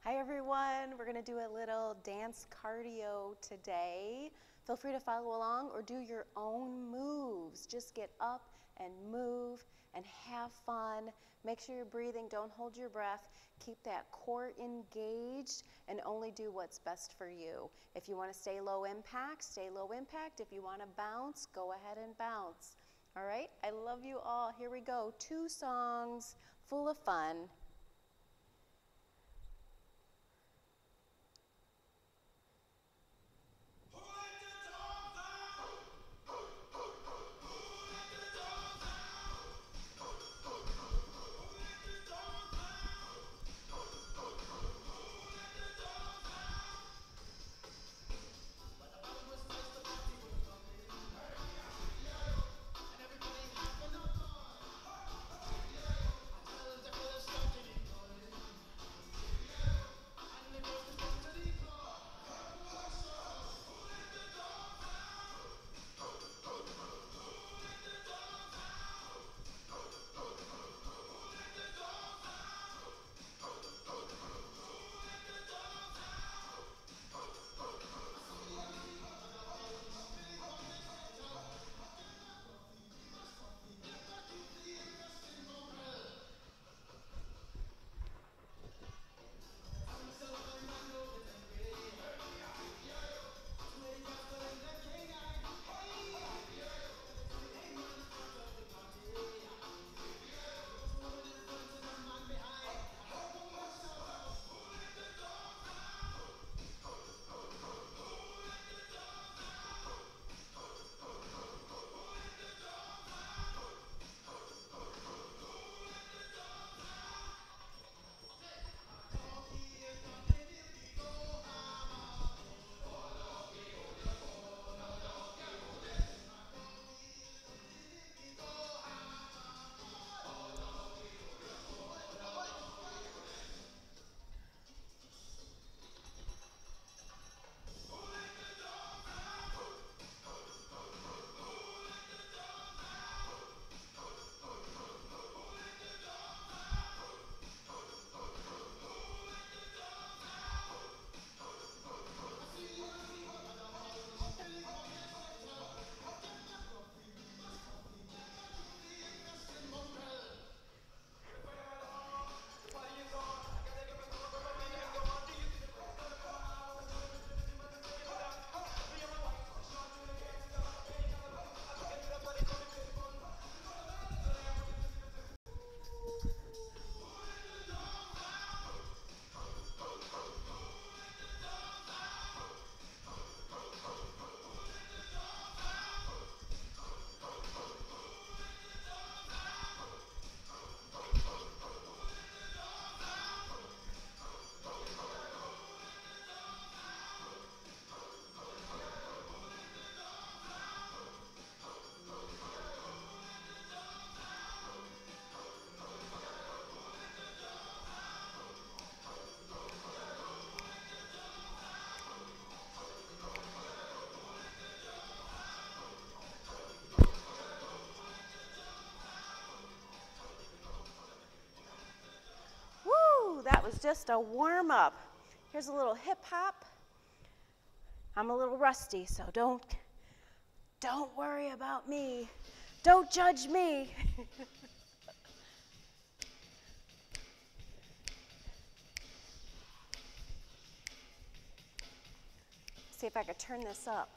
Hi everyone, we're going to do a little dance cardio today. Feel free to follow along or do your own moves. Just get up and move and have fun. Make sure you're breathing, don't hold your breath. Keep that core engaged and only do what's best for you. If you want to stay low impact, stay low impact. If you want to bounce, go ahead and bounce. All right, I love you all. Here we go, 2 songs full of fun. That was just a warm-up. Here's a little hip hop. I'm a little rusty, so don't worry about me. Don't judge me. See if I could turn this up.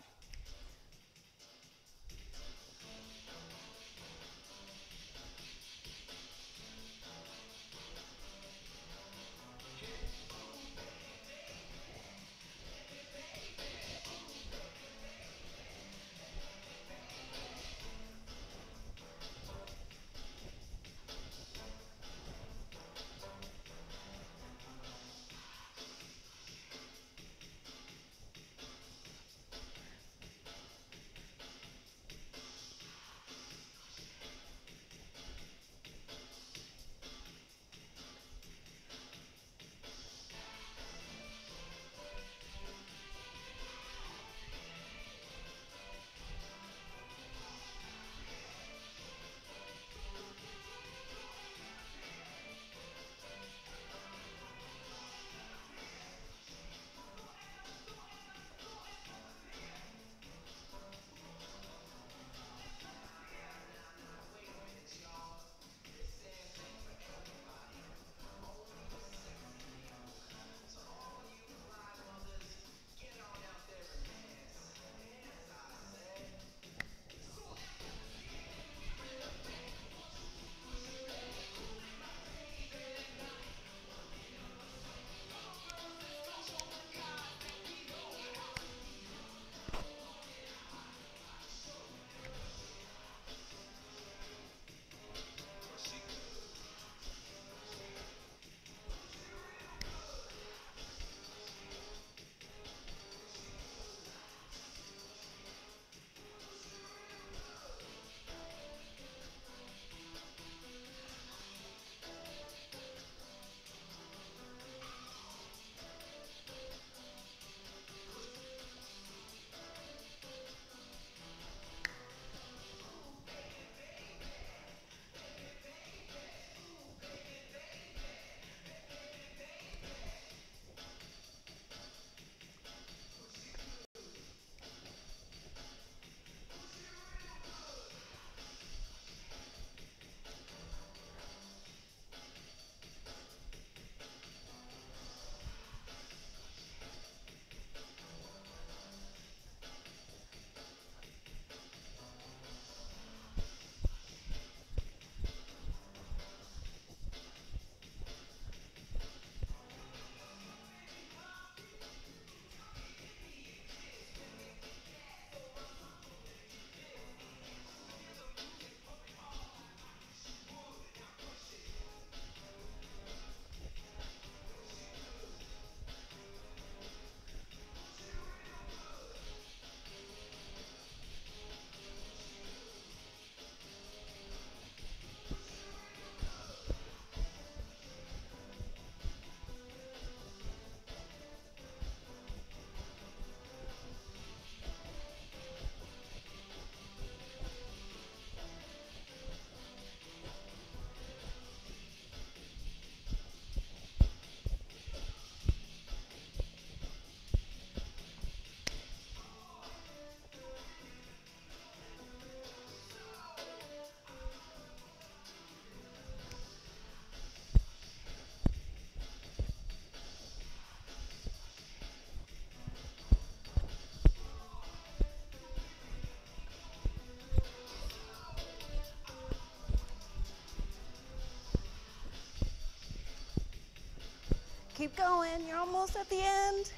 Keep going, you're almost at the end.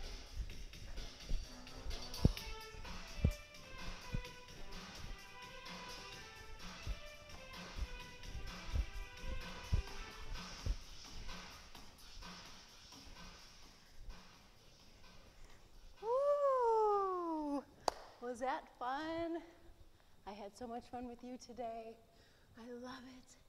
Woo! Was that fun? I had so much fun with you today. I love it.